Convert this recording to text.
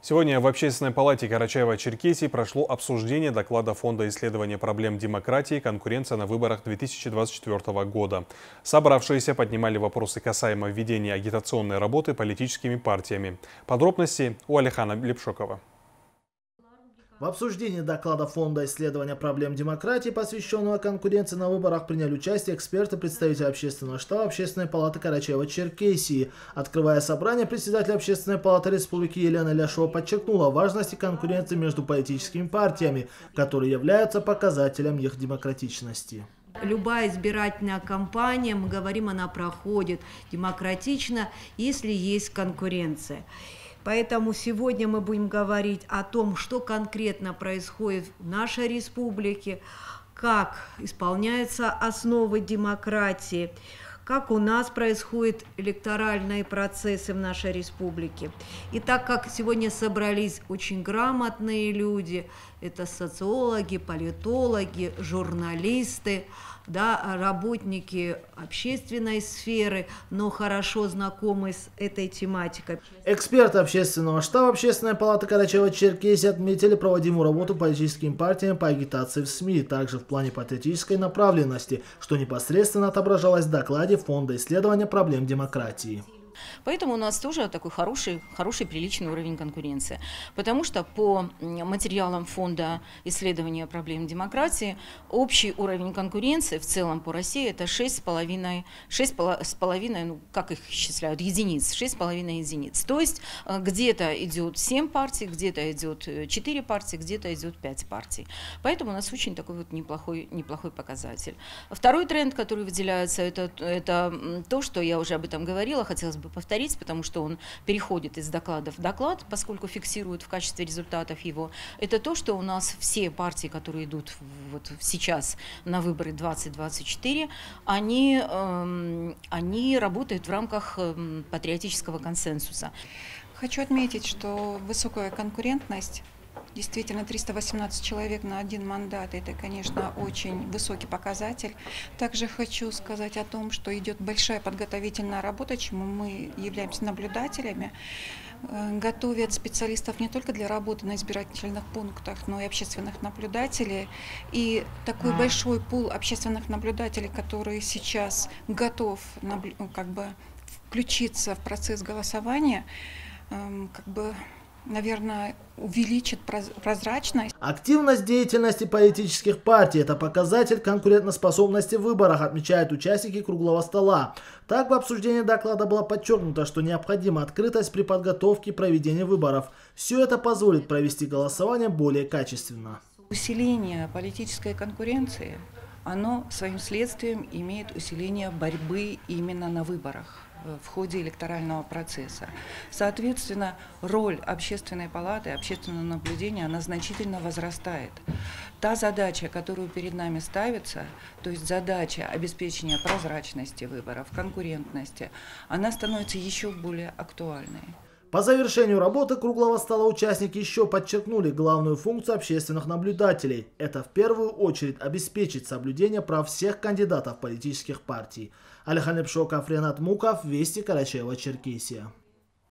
Сегодня в Общественной палате Карачаево-Черкесии прошло обсуждение доклада Фонда исследования проблем демократии и конкуренции на выборах 2024 года. Собравшиеся поднимали вопросы касаемо введения агитационной работы политическими партиями. Подробности у Алихана Лепшокова. В обсуждении доклада Фонда исследования проблем демократии, посвященного конкуренции на выборах, приняли участие эксперты, представители общественного штаба Общественной палаты Карачаево-Черкесии. Открывая собрание, председатель Общественной палаты Республики Елена Ляшова подчеркнула важность конкуренции между политическими партиями, которые являются показателем их демократичности. Любая избирательная кампания, мы говорим, она проходит демократично, если есть конкуренция. Поэтому сегодня мы будем говорить о том, что конкретно происходит в нашей республике, как исполняются основы демократии, как у нас происходят электоральные процессы в нашей республике. И так как сегодня собрались очень грамотные люди, это социологи, политологи, журналисты, да, работники общественной сферы, но хорошо знакомы с этой тематикой. Эксперты общественного штаба Общественной палаты Карачаево-Черкесии отметили проводимую работу политическими партиями по агитации в СМИ, также в плане патриотической направленности, что непосредственно отображалось в докладе Фонда исследования проблем демократии. Поэтому у нас тоже такой хороший, приличный уровень конкуренции. Потому что по материалам Фонда исследования проблем демократии общий уровень конкуренции в целом по России это 6,5, ну как их исчисляют, единиц, 6,5 единиц. То есть где-то идет 7 партий, где-то идет 4 партии, где-то идет 5 партий. Поэтому у нас очень такой вот неплохой показатель. Второй тренд, который выделяется, это то, что я уже об этом говорила, хотелось бы повторить, потому что он переходит из доклада в доклад, поскольку фиксирует в качестве результатов его. Это то, что у нас все партии, которые идут вот сейчас на выборы 2024, они работают в рамках патриотического консенсуса. Хочу отметить, что высокая конкурентность. Действительно, 318 человек на один мандат – это, конечно, очень высокий показатель. Также хочу сказать о том, что идет большая подготовительная работа, чему мы являемся наблюдателями. Готовят специалистов не только для работы на избирательных пунктах, но и общественных наблюдателей. И такой большой пул общественных наблюдателей, который сейчас готов включиться в процесс голосования, наверное, увеличит прозрачность. Активность деятельности политических партий – это показатель конкурентоспособности в выборах, отмечают участники круглого стола. Так, в обсуждении доклада было подчеркнуто, что необходима открытость при подготовке и проведении выборов. Все это позволит провести голосование более качественно. Усиление политической конкуренции, оно своим следствием имеет усиление борьбы именно на выборах в ходе электорального процесса. Соответственно, роль общественной палаты, общественного наблюдения, она значительно возрастает. Та задача, которую перед нами ставится, то есть задача обеспечения прозрачности выборов, конкурентности, она становится еще более актуальной. По завершению работы круглого стола участники еще подчеркнули главную функцию общественных наблюдателей. Это в первую очередь обеспечить соблюдение прав всех кандидатов политических партий. Алихан Лепшоков, Ренат Муков, Вести, Карачаево-Черкесия.